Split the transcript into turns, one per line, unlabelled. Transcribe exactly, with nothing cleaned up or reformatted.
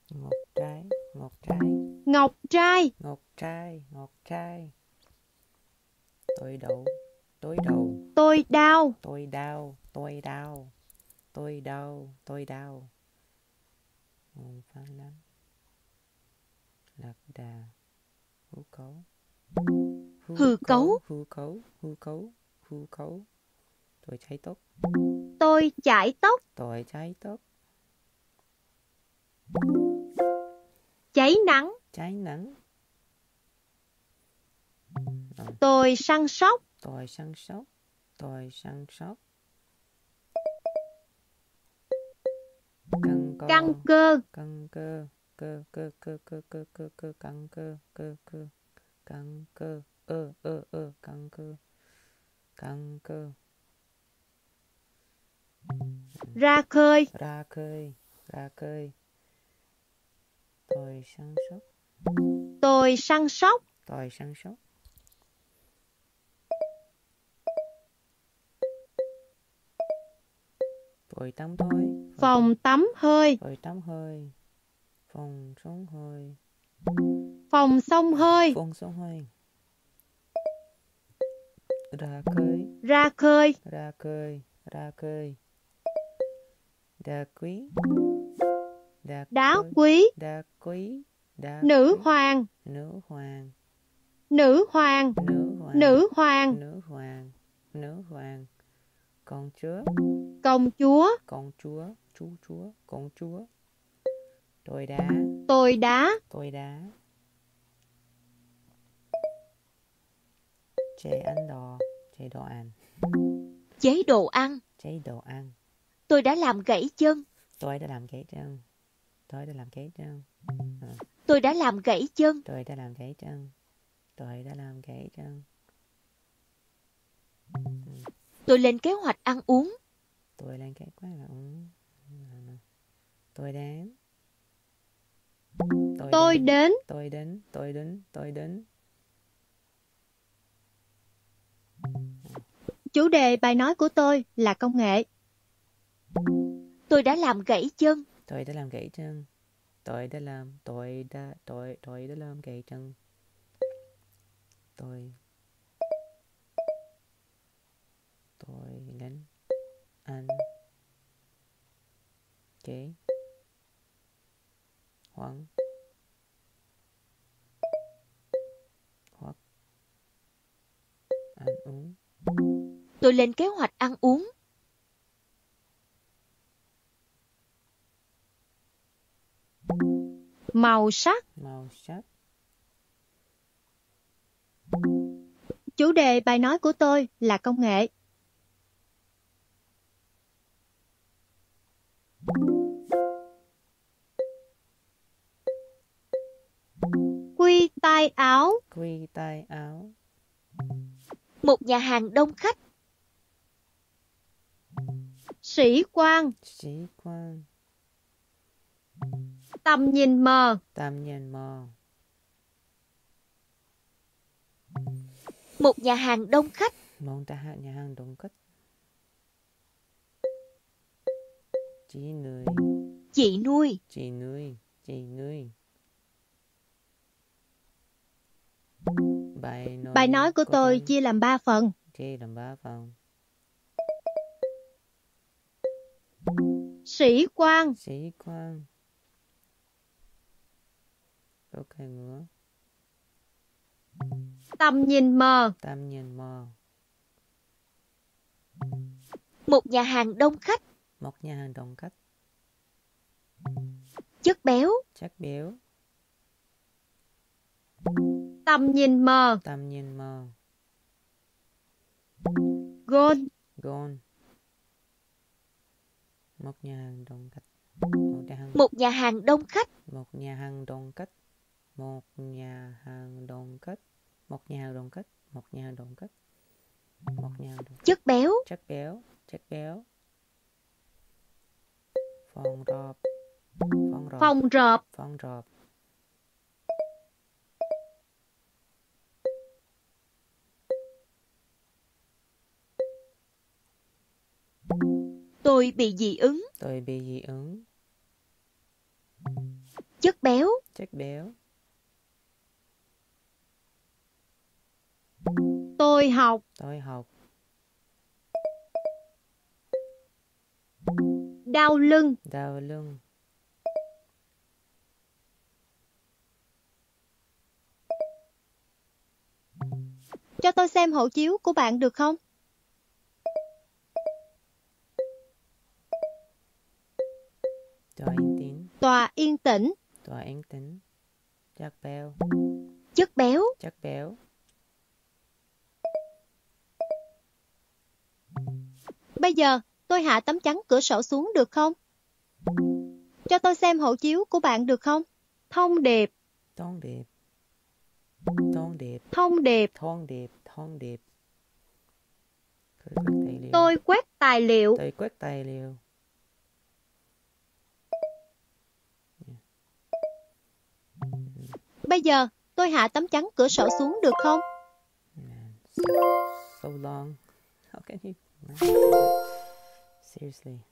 Ngọc trai, ngọc trai,
Ngọc trai.
ngọc trai, ngọc trai. Tôi đậu, tôi đầu,
Tôi đau.
tôi đau, tôi đau, tôi đau, tôi đau. Nguồn văn năm. Lạc đà, hữu cấu, hữu
Hư cấu.
hữu cấu, hữu cấu, hữu cấu. Tôi cháy tóc,
Tôi chải tóc.
tôi cháy tóc.
Cháy nắng.
Cháy nắng. Rồi.
Tôi săn sóc.
Tôi săn sóc, tôi săn sóc. Căng cơ,
Căng cơ.
căng cơ, cơ cơ cơ cơ cơ cơ cơ căng cơ, cơ cơ căng cơ, ơ ơ ơ căng cơ, căng cơ.
Ra khơi.
Ra khơi, ra khơi. Tôi săn sóc,
Tôi săn sóc.
tôi săn sóc. Tôi tắm thôi,
Phòng tắm hơi.
tôi tắm hơi. Phòng sống hơi,
Phòng xông hơi.
phòng sống hơi. Ra khơi,
Ra khơi.
ra khơi, ra khơi. Đá quý, đá
Đá
quý,
quý.
đá quý, đá
Nữ
quý.
hoàng.
Nữ hoàng,
Nữ hoàng.
nữ hoàng,
Nữ hoàng.
nữ hoàng, nữ hoàng. Công chúa,
Công chúa.
công chúa, chú chúa, công chúa. Tôi đá,
Tôi đá.
tôi đá. Chế ăn đồ, chế đồ ăn,
Chế độ ăn.
chế đồ ăn.
Tôi đã làm gãy chân.
Tôi đã làm gãy chân, tôi đã làm gãy chân. À,
Tôi đã làm gãy chân.
tôi đã làm gãy chân, tôi đã làm gãy chân.
Tôi lên kế hoạch ăn uống.
Tôi lên cái quán là uống. Tôi đến. Tôi,
Tôi
đến.
đến.
Tôi đến, tôi đến, tôi đến.
Chủ đề bài nói của tôi là công nghệ.
Tôi đã làm gãy chân.
Tôi đã làm gãy chân. Tôi đã làm, tôi đã, tôi, tôi đã làm gãy chân. Tôi, tôi đến ăn kế hoạch hoặc ăn uống.
Tôi lên kế hoạch ăn uống.
Màu sắc.
Màu sắc.
Chủ đề bài nói của tôi là công nghệ. Quy tay áo.
Quy tay áo.
Một nhà hàng đông khách.
Sĩ quan.
Sĩ quan.
Tầm nhìn mờ.
Tầm nhìn mờ.
Một nhà hàng đông khách.
Một nhà hàng đông khách. Chị nuôi.
Chị nuôi.
Chị nuôi. Chị nuôi. Bài nói,
Bài nói của tôi
tôi
chia làm ba phần.
chia làm ba phần.
Sĩ quan.
Sĩ quan. Ok nữa.
Tầm nhìn mờ.
Tầm nhìn mờ.
Một nhà hàng đông khách.
Một nhà hàng đông khách.
Chất béo.
Chất béo.
Tầm nhìn mờ.
Tầm nhìn mờ.
Gôn.
Gôn. Một nhà hàng đông khách. Một nhà hàng,
Một nhà hàng đông khách.
một nhà hàng đông khách. Một nhà hàng đông khách. Một nhà hàng đông khách. Một nhà hàng đông khách. Một nhà hàng đông khách.
Chất béo.
Chất béo. Chất béo. Phòng rộp. Phòng rộp.
Phòng rộp.
Phòng rộp.
Tôi bị dị ứng.
Tôi bị dị ứng.
Chất béo.
Chất béo.
Tôi học.
Tôi học.
Đau lưng.
Đau lưng.
Cho tôi xem hộ chiếu của bạn được không?
Tòa yên tĩnh.
Tòa yên tĩnh.
Tòa yên tĩnh. Chất béo.
Chất béo.
Chất béo.
Bây giờ, tôi hạ tấm chắn cửa sổ xuống được không? Cho tôi xem hộ chiếu của bạn được không? Thông điệp.
Thông điệp. Thông điệp.
Thông điệp.
Thông điệp. Thông điệp. Tôi quét tài liệu.
Tôi quét tài liệu.
Tôi quét tài liệu.
Bây giờ, tôi hạ tấm chắn cửa sổ xuống được không?
So long. How can you? Seriously.